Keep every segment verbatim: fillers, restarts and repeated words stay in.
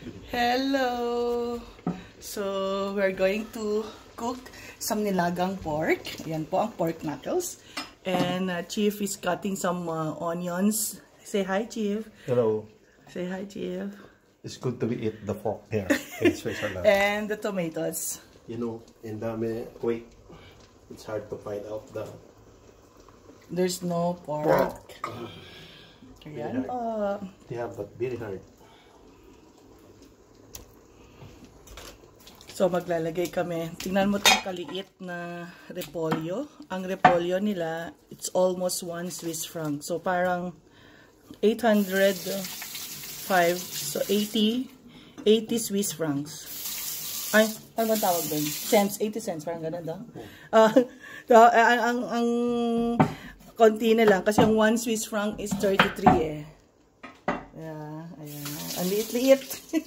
Hello! So, we're going to cook some nilagang pork. Ayan po ang pork knuckles. And uh, Chief is cutting some uh, onions. Say hi, Chief. Hello. Say hi, Chief. It's good to be eat the pork here in Switzerland. And the tomatoes. You know, in dami, wait, it's hard to find out the... There's no pork. pork. Ayan po. Yeah, but very hard. So, maglalagay kami. Tingnan mo itong kaliit na repolyo. Ang repolyo nila, it's almost one Swiss franc. So, parang eight hundred five. So, eighty. eighty Swiss francs. Ay, ano ba tawag doon? Cents. eighty cents. Parang ganun daw. Uh, so, ang, ang, ang konti na lang. Kasi yung one Swiss franc is thirty-three eh. Yeah, ayan. Ang liit-liit.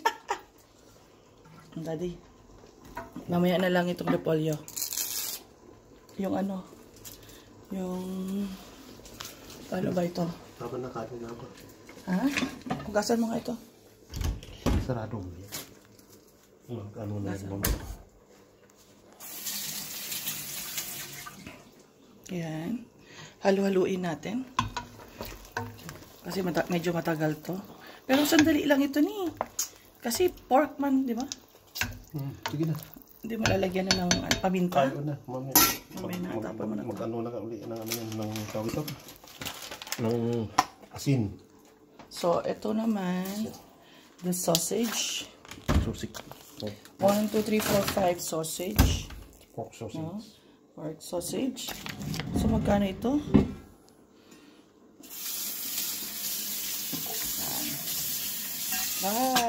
Daddy. Mamaya na lang itong repolyo. Yung ano, yung, ano ba ito? Habang nakain na ako. Ha? Hugasan mo nga ito. Sarado mo yan. Ano na yun mo. Yan. Halu-haluin natin. Kasi mata medyo matagal to. Pero sandali lang ito ni. Kasi pork man, di ba? Hmm, sige na. Hindi mo lalagyan na ng paminta. Tayo na. Mamaya. Mamaya na. Mag, Tapon mo na. Mag-ano na ka uli. Ng ano yan. Ng tawag ito. Ng asin. So, ito naman. The sausage. Sausage. Oh. one, two, three, four, five sausage. Pork sausage. No? Pork sausage. So, magkano ito? Bye!